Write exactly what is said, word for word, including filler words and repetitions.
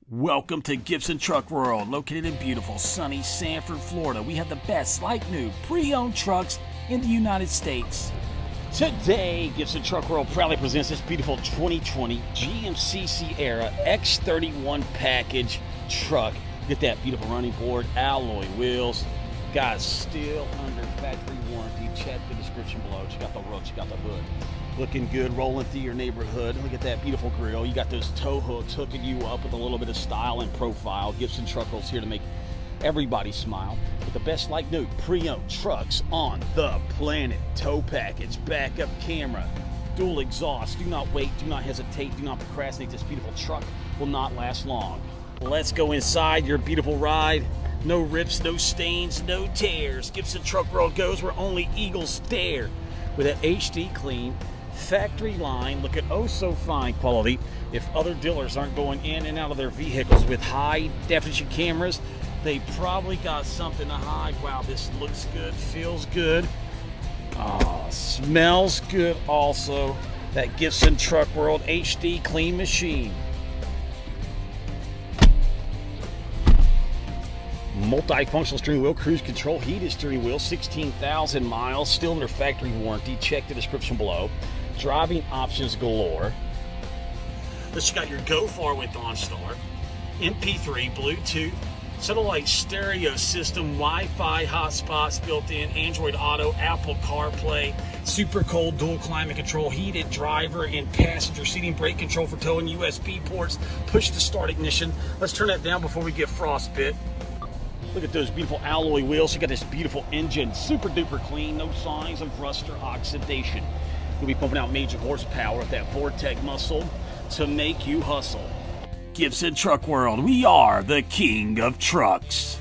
Welcome to Gibson Truck World, located in beautiful, sunny Sanford, Florida. We have the best, like new, pre-owned trucks in the United States. Today, Gibson Truck World proudly presents this beautiful twenty twenty G M C Sierra X thirty-one package truck. Get that beautiful running board, alloy wheels. Guys, still under factory warranty. Check the description below. Check out the roof, check out the hood. Looking good, rolling through your neighborhood. Look at that beautiful grill. You got those tow hooks hooking you up with a little bit of style and profile. Gibson Truck World's here to make everybody smile with the best like new pre-owned trucks on the planet. Tow package, backup camera, dual exhaust. Do not wait, do not hesitate, do not procrastinate. This beautiful truck will not last long. Let's go inside your beautiful ride. No rips, no stains, no tears. Gibson Truck World goes where only eagles stare. With that H D clean factory line, look at oh so fine quality. If other dealers aren't going in and out of their vehicles with high definition cameras, they probably got something to hide. Wow, this looks good, feels good, oh, smells good also. That Gibson Truck World H D clean machine. Multi-functional steering wheel, cruise control, heated steering wheel, sixteen thousand miles, still under factory warranty. Check the description below. Driving options galore. Let's check out your Go Far with OnStar, M P three, Bluetooth, satellite stereo system, Wi-Fi hotspots built in, Android Auto, Apple CarPlay, super cold dual climate control, heated driver and passenger seating, brake control for towing, U S B ports, push to start ignition. Let's turn that down before we get frostbit. Look at those beautiful alloy wheels. You got this beautiful engine, super duper clean, no signs of rust or oxidation. You'll be pumping out major horsepower with that Vortec muscle to make you hustle. Gibson Truck World, we are the king of trucks.